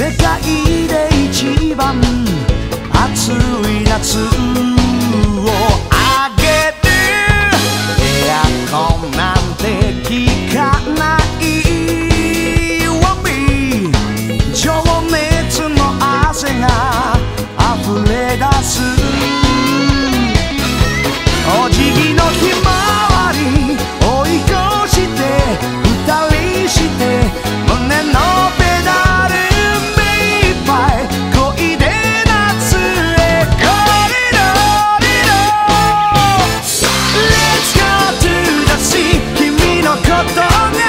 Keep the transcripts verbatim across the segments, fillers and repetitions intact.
世界で一番暑い夏をあげる。エアコンなんて効かないわみ。情熱の汗が溢れ出す。お辞儀のひまわり追い越して二人して胸のペダル目いっぱい漕いで夏へゴリロリロ Let's go to the sea 君のことが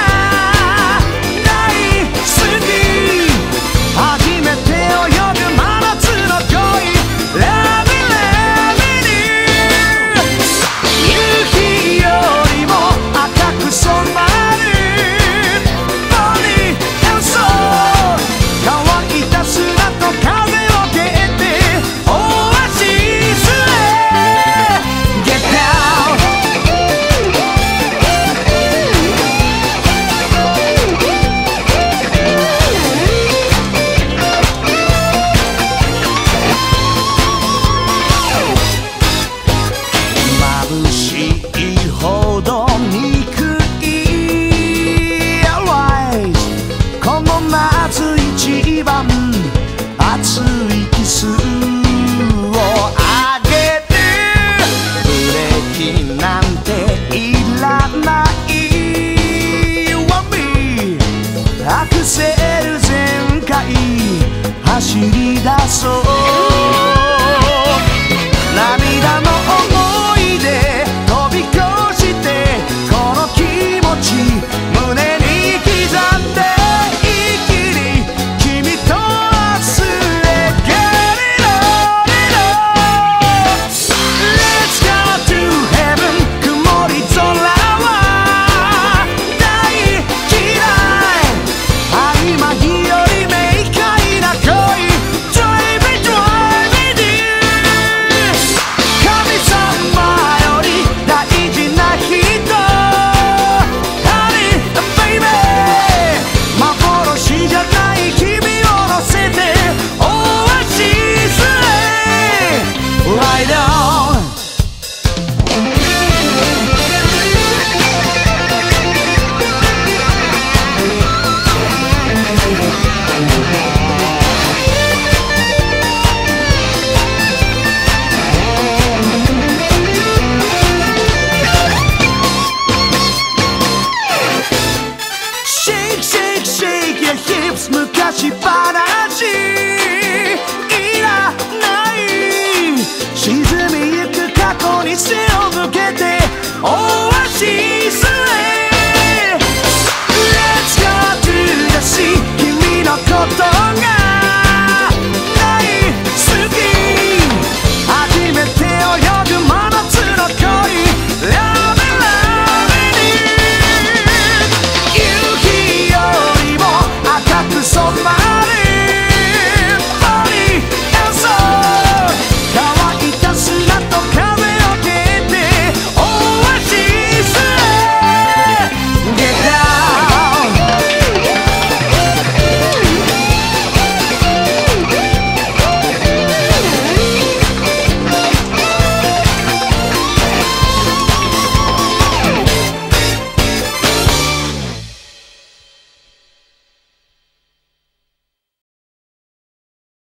大好き。初めて泳ぐ真夏の恋 Love me love me 夕日よりも赤く染まるボディ演奏。乾いた砂と風を蹴ってオアシスへ Get down 眩しいほど憎い Always この夏一番熱いキスをあげる。ブレーキなんていらないわみ。アクセル全開走り出そう。